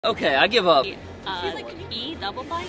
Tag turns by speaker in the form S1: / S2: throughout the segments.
S1: Okay, I give up.
S2: E double bind?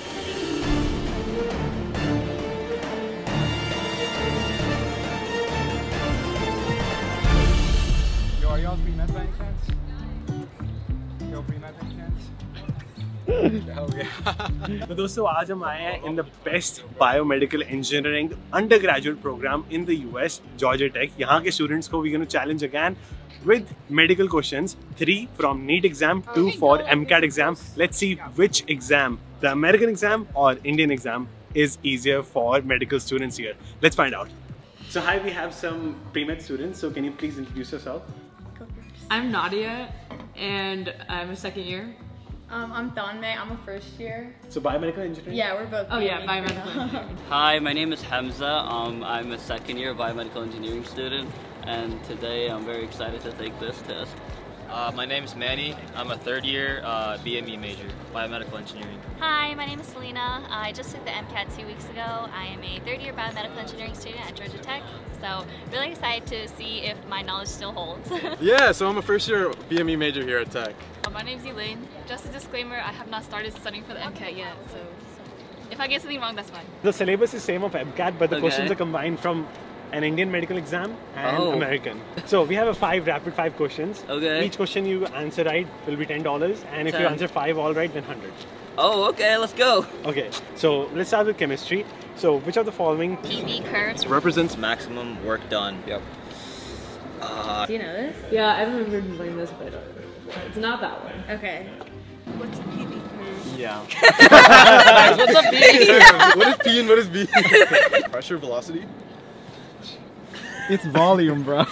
S3: Yo, are y'all pre-med by any chance? Yo, pre-med by any chance? Hell yeah.
S4: तो दोस्तों आज हम आए हैं in the best biomedical engineering undergraduate program in the US, Georgia Tech. यहाँ के students को we're going to challenge again with medical questions, 3 from NEET exam, 2 for MCAT exam. Let's see which exam, the American exam or Indian exam, is easier for medical students here. Let's find out. So hi, we have some pre-med students. So can you please introduce yourself?
S5: I'm Nadia, and I'm a second year.
S6: I'm Thanmay, I'm a first year.
S4: So biomedical engineering?
S6: Yeah, we're both.
S5: Oh yeah, biomedical engineering.
S1: Hi, my name is Hamza. I'm a second year biomedical engineering student, and today I'm very excited to take this test.
S7: My name is Manny. I'm a third year BME major, biomedical engineering.
S2: Hi, my name is Selena. I just took the MCAT 2 weeks ago. I am a third year biomedical engineering student at Georgia Tech. So really excited to see if my knowledge still holds.
S7: Yeah, so I'm a first year BME major here at Tech.
S8: My name's Elaine. Just a disclaimer, I have not started studying for the MCAT yet, so if I get something wrong, that's fine.
S4: The syllabus is same of MCAT, but the questions are combined from an Indian medical exam and American. So we have a 5 rapid 5 questions.
S1: Okay.
S4: Each question you answer right will be $10, and if you answer 5 all right, then 100.
S1: Oh, okay, let's go.
S4: Okay, so let's start with chemistry. So which of the following
S2: PV curves
S7: Represents maximum work done. Yep.
S6: Do you know this?
S5: Yeah, I remember doing this, but it's not that one.
S6: Okay.
S2: What's a PV curve?
S7: Yeah.
S1: What's up, B?
S7: What is P and what is B? Pressure, velocity?
S3: It's volume, bro.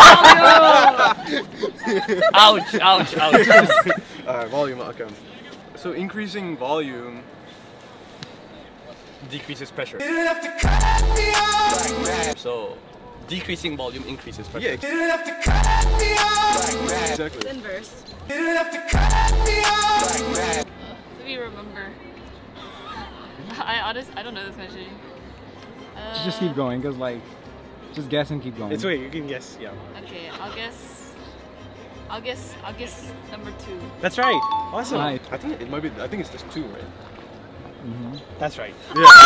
S1: Ouch, ouch, ouch.
S7: Alright, volume, okay. So increasing volume decreases pressure.
S1: So, decreasing volume increases pressure.
S7: Yeah. Exactly.
S8: It's inverse. Let me remember. I don't know this question.
S3: Just keep going, cause like, just guess and keep going.
S4: It's okay, you can guess, yeah.
S8: Okay, I'll guess number 2.
S4: That's right. Awesome.
S3: Right.
S7: I think it might be. I think it's just 2, right?
S4: That's right.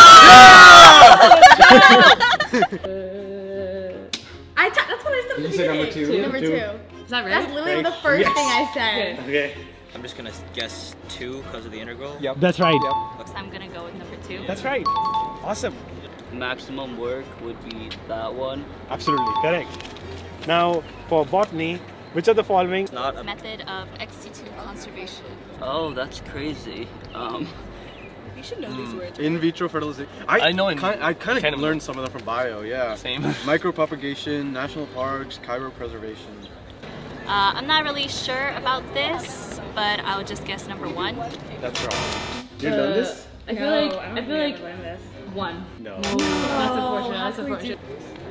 S6: That's what I said at the
S3: You said number
S6: beginning.
S3: 2?
S6: Number 2.
S5: Is that right?
S6: That's literally
S4: Right.
S6: the first
S4: Yes.
S6: thing I said.
S4: Okay.
S7: I'm just gonna guess 2 because of the integral.
S3: Yep.
S4: That's right.
S2: So I'm gonna go with number 2.
S4: That's right. Awesome.
S1: Maximum work would be that one.
S4: Absolutely correct. Now for botany, which of the following?
S7: Not a
S2: Method of ex situ conservation.
S1: Oh, that's crazy.
S8: You should know these words.
S7: in vitro fertilization.
S1: I know
S7: I kind
S1: kind
S7: of
S1: of
S7: learned some of them from bio. Yeah.
S1: Same.
S7: Micropropagation, national parks, chiropreservation.
S2: I'm not really sure about this, but I'll just guess number 1.
S4: That's wrong. You learned this?
S5: I feel like 1.
S4: No.
S5: That's unfortunate. That's unfortunate.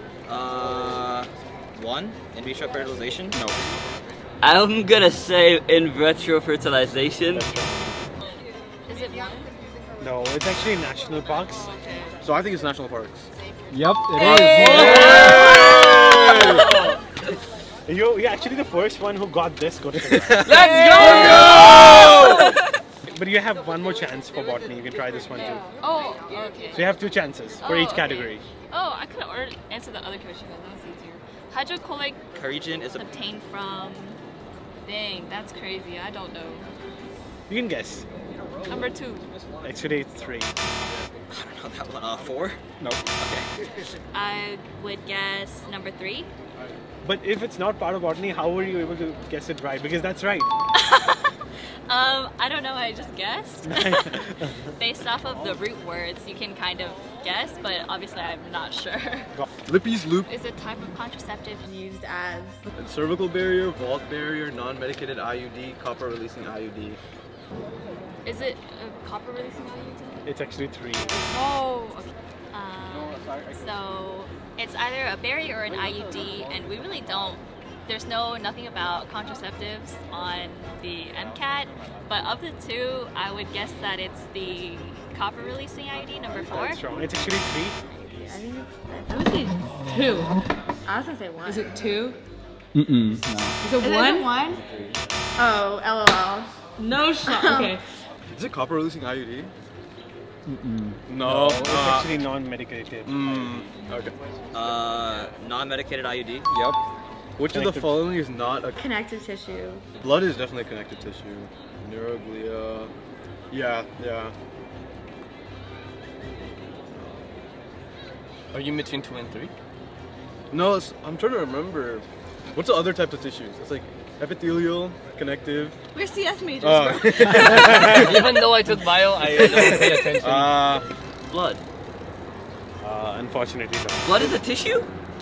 S7: 1 in vitro fertilization. No.
S1: I'm gonna say in vitro fertilization.
S4: That's right.
S2: Is it 1?
S4: No, it's actually national parks.
S7: So I think it's national parks.
S3: Yep, it is.
S4: You're actually the first one who got this question.
S1: Let's go!
S4: But you have one more chance for botany. You can try this one too.
S8: Oh, okay.
S4: So you have 2 chances for each category.
S8: Oh, I could have answered the other question. That was easier. Hydrocolloid
S7: Carrageen is a
S2: Obtained from.
S8: Dang, that's crazy. I don't know.
S4: You can guess.
S8: Number 2.
S4: Actually, it's 3.
S7: I don't know that one. 4?
S4: No.
S2: I would guess number 3.
S4: But if it's not part of botany, how were you able to guess it right? Because that's right.
S2: I don't know. I just guessed. Based off of the root words, you can kind of guess, but obviously I'm not sure.
S7: Lippes loop.
S2: Is a type of contraceptive
S6: Used as.
S7: Cervical barrier, vault barrier, non-medicated IUD, copper releasing IUD.
S8: Is it a copper releasing IUD?
S4: It's actually 3.
S8: Oh, okay.
S2: So it's either a barrier or an IUD, and we really don't. There's nothing about contraceptives on the MCAT, but of the 2, I would guess that it's the copper releasing IUD, number 4.
S4: That's wrong. It's actually 3.
S5: I would say 2.
S6: I was gonna say 1.
S5: Is it 2?
S3: No.
S5: Is it 1?
S6: 1? Oh, LOL.
S5: No shot. Okay.
S3: Is it copper releasing IUD?
S4: No, it's actually non-medicated.
S3: Okay.
S7: Non-medicated IUD.
S3: Yep. Which of the following is not a
S6: Connective tissue.
S3: blood is definitely connective tissue. Neuroglia. Yeah.
S7: Are you between 2 and 3?
S3: No, I'm trying to remember. What's the other types of tissues? It's like epithelial, connective.
S6: We're CS majors,
S3: Oh.
S6: bro.
S7: Even though I took bio, I don't pay attention.
S1: Blood.
S4: Unfortunately, no.
S1: Blood is a tissue?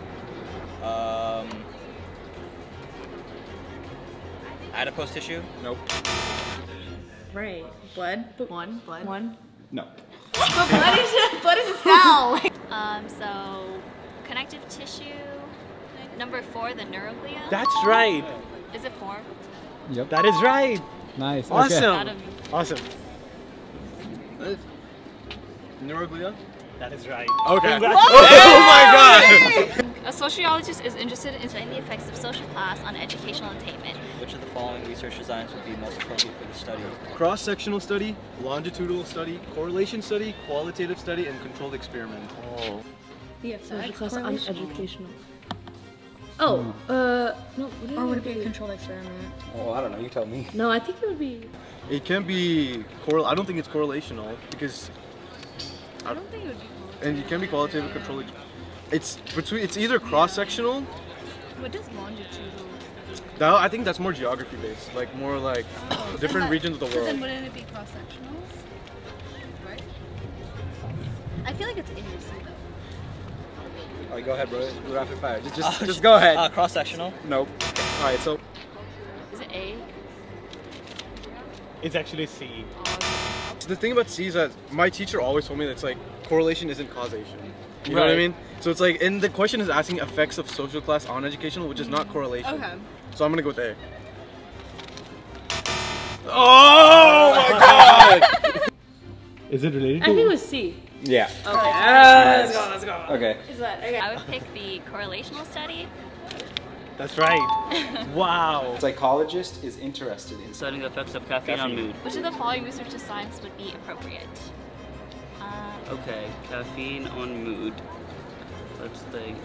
S7: Adipose tissue?
S3: Nope.
S6: Right. Blood.
S5: One. Blood.
S6: One.
S3: No.
S6: But blood is a cell.
S2: So connective tissue. Number 4, the neuroglia.
S4: That's right.
S2: Is it 4?
S9: Yep.
S4: That is right.
S9: Nice.
S4: Awesome.
S2: Okay.
S4: Awesome.
S3: Neuroglia?
S4: That is right.
S3: Okay.
S4: Congratulations.
S3: Oh my god!
S8: A sociologist is interested in
S2: Studying the effects of social class on educational attainment.
S7: Which of the following research designs would be most appropriate for the study?
S3: Cross-sectional study, longitudinal study, correlation study, qualitative study, and controlled experiment.
S4: Oh.
S6: The effect.
S5: Class on educational.
S6: Oh, no.
S8: or would it be a controlled experiment?
S9: Oh, I don't know. You tell me.
S6: No, I think it would be.
S3: It can be I don't think it's correlational because
S8: I don't think it would be controlled.
S3: and it can be qualitative control. It's either cross-sectional.
S8: What does longitudinal?
S3: I think that's more geography based, like more like different regions of the
S8: So then
S3: world.
S8: wouldn't it be cross-sectional? Right? I feel like it's interesting though.
S9: Alright, go ahead, bro. Do rapid fire. Just go ahead.
S7: Cross-sectional?
S9: Nope. Alright, so
S2: Is it A?
S4: It's actually C.
S3: The thing about C is that my teacher always told me that it's like correlation isn't causation. You know what I
S1: Right.
S3: mean? So it's like, and the question is asking effects of social class on educational, which is not correlation.
S8: Okay.
S3: So I'm gonna go with A. Oh my god!
S4: Is it related
S6: I think it was C.
S9: yeah.
S6: Okay.
S5: Let's go.
S9: Okay.
S6: Is that okay?
S2: I would pick the correlational study.
S4: That's right. Wow.
S9: Psychologist is interested in
S1: Studying the effects of caffeine on mood.
S2: Which of the following research designs would be appropriate?
S1: Okay, caffeine on mood. Let's think.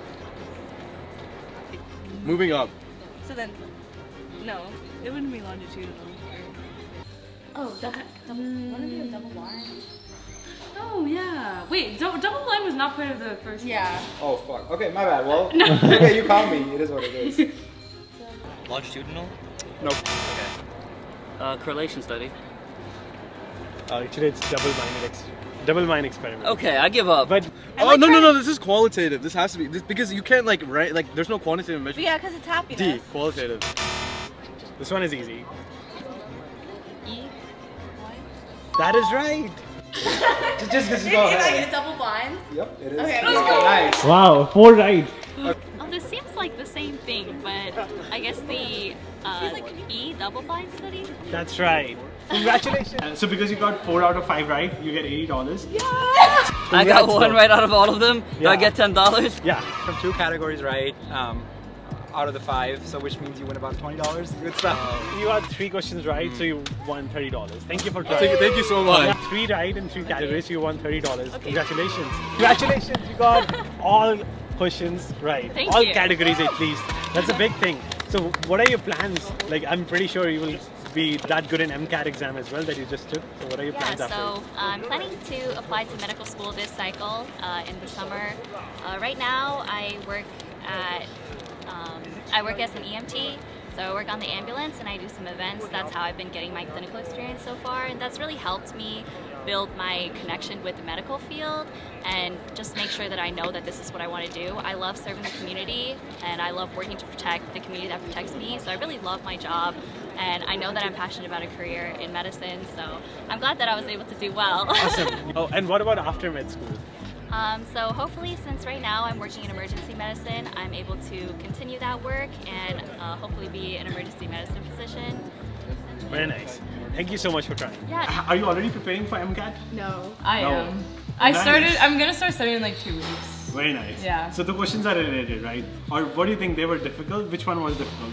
S3: Moving up.
S8: So then, no, it wouldn't be longitudinal.
S6: Oh, double.
S2: Want to do a double blind?
S5: Oh yeah. Wait, double blind was not part of the first.
S6: Yeah.
S9: Oh fuck. Okay, my bad. Well, okay, you caught me. It is what it is.
S7: Longitudinal?
S3: Nope.
S1: Correlation study.
S4: Actually, it's double mind experiment.
S1: Okay, I give up.
S4: But
S3: Oh no! This is qualitative. This has to be because you can't like write like there's no quantitative measure.
S8: Yeah, because it's happiness.
S3: D, qualitative.
S4: this one is easy.
S2: E?
S4: That is right.
S9: just go ahead.
S6: double blind.
S9: Yep, it is.
S6: Okay,
S9: Okay,
S6: let's go.
S9: nice.
S4: Wow, 4 right.
S2: Oh, this seems like the same thing, but I guess the E, double blind study?
S4: That's right. Congratulations. So because you got 4 out of 5 right, you get $80. Yeah.
S1: I got 1 right out of all of them. Do I
S4: Yeah.
S1: get $10?
S4: Yeah.
S9: From 2 categories right, out of the 5, so which means you win about $20. Good stuff.
S4: You got 3 questions right, so you won $30. Thank you for trying.
S3: Thank you so much.
S4: Yeah, 3 right in 3 categories, you won $30. Congratulations. Congratulations, you got all questions right.
S2: Thank
S4: all
S2: you.
S4: categories at least. That's a big thing. So what are your plans? Like, I'm pretty sure you will be that good in MCAT exam as well that you just took. So what are your plans
S2: Yeah,
S4: after?
S2: so I'm planning to apply to medical school this cycle in the summer. Right now, I work as an EMT. So I work on the ambulance and I do some events. That's how I've been getting my clinical experience so far, and that's really helped me build my connection with the medical field and just make sure that I know that this is what I want to do. I love serving the community and I love working to protect the community that protects me. So I really love my job, and I know that I'm passionate about a career in medicine. So I'm glad that I was able to do well.
S4: Awesome. Oh, and what about after med school?
S2: So hopefully, since right now I'm working in emergency medicine, I'm able to continue that work and hopefully be an emergency medicine physician.
S4: Very nice. Thank you so much for trying.
S2: Yeah.
S4: Are you already preparing for MCAT?
S6: No.
S5: I
S4: No.
S5: am.
S4: Nice.
S5: I'm gonna start studying in like 2 weeks.
S4: Very nice.
S5: Yeah.
S4: So the questions are related, right? Or what do you think they were difficult? Which one was difficult?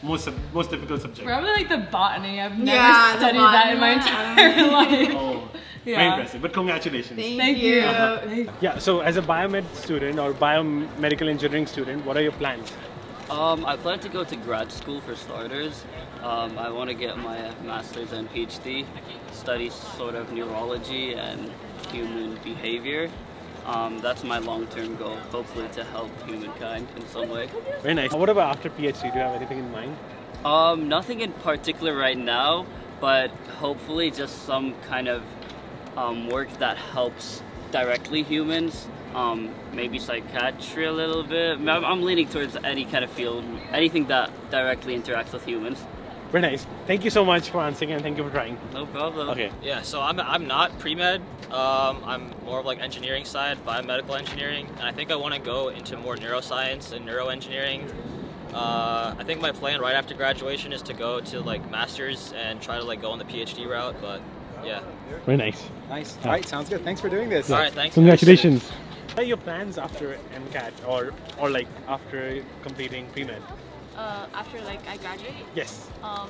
S4: most difficult subject?
S5: Probably like the botany. I've never studied that in my entire life.
S4: Oh,
S5: Yeah.
S4: very impressive. But congratulations.
S5: Thank you.
S4: Yeah, so as a biomed student or biomedical engineering student, what are your plans?
S1: I plan to go to grad school for starters. I want to get my master's and PhD, study sort of neurology and human behavior. That's my long-term goal, hopefully to help humankind in some way.
S4: Very nice. What about after PhD? Do you have anything in mind?
S1: Nothing in particular right now, but hopefully just some kind of work that helps directly humans. Maybe psychiatry a little bit. I'm leaning towards any kind of field, anything that directly interacts with humans.
S4: Very nice. Thank you so much for answering and thank you for trying.
S1: No problem.
S4: Okay.
S7: Yeah, so I'm not pre-med. I'm more of like engineering side, biomedical engineering, and I think I want to go into more neuroscience and neuroengineering. I think my plan right after graduation is to go to like masters and try to like go on the PhD route, but yeah.
S4: Very nice.
S9: Nice. All right, sounds good. Thanks for doing this.
S7: All right, thanks.
S4: Congratulations. What are your plans after MCAT or like after completing pre-med?
S2: After like I graduate,
S4: Yes.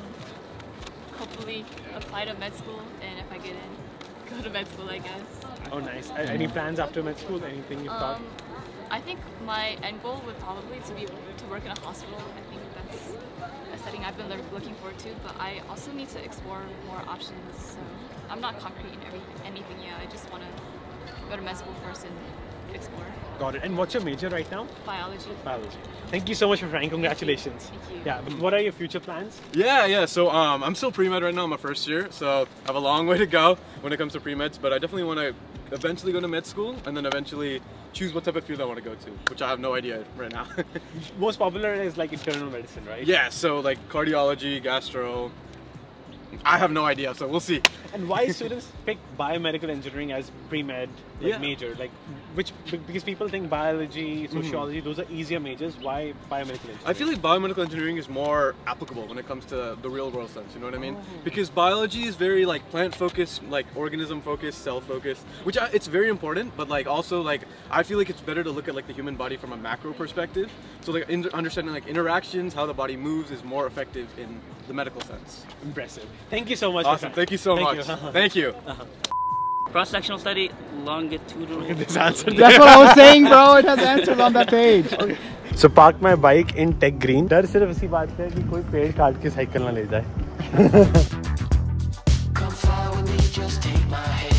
S2: hopefully apply to med school, and if I get in, go to med school, I guess.
S4: Oh, nice. Any plans after med school? Anything you've thought?
S2: I think my end goal would probably to work in a hospital. I think that's a setting I've been looking forward to, but I also need to explore more options. So I'm not concrete in anything yet. I just want to go to med school first and explore.
S4: Got it. And what's your major right now?
S2: Biology.
S4: Biology. Thank you so much for trying. Congratulations.
S2: Thank you.
S4: Yeah, but what are your future plans?
S10: Yeah. So I'm still pre-med right now. I'm my first year, so I have a long way to go when it comes to pre-meds. But I definitely want to eventually go to med school and then eventually choose what type of field I want to go to, which I have no idea right now.
S4: Most popular is like internal medicine, right?
S10: Yeah. So like cardiology, gastro. I have no idea, so we'll see.
S4: And why students pick biomedical engineering as pre-med
S10: Yeah.
S4: major? Like, because people think biology, sociology, those are easier majors. Why biomedical engineering?
S10: I feel like biomedical engineering is more applicable when it comes to the real world sense, you know what I mean? Because biology is very like plant focused, like organism focused, cell focused, which it's very important, but like also like I feel like it's better to look at like the human body from a macro perspective. So like understanding like interactions, how the body moves is more effective in the medical sense.
S4: Impressive. Thank you so much.
S10: Awesome. Thank you so much. Thank you.
S1: Cross-sectional study, longitudinal.
S4: This answer.
S9: That's what I was saying, bro. It has answers on that page.
S4: So park my bike in Tech Green. डर सिर्फ इसी बात का है कि कोई पेड़ काट के साइकिल ना ले जाए.
S11: Come fly with me, just take my hand.